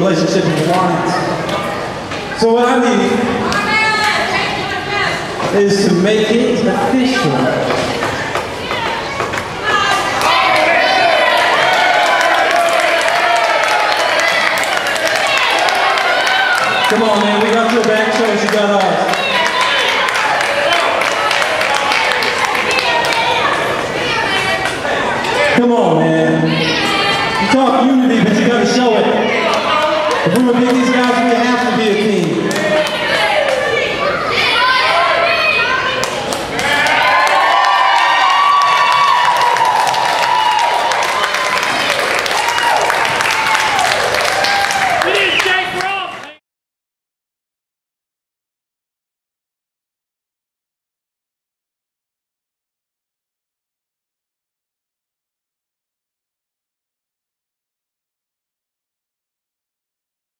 relationship with clients. So what I need is to make it official. Come on, man, we got your back, show us you got ours. Come on, man. You talk unity, but you gotta show it. If we would be these guys, we have to be a team.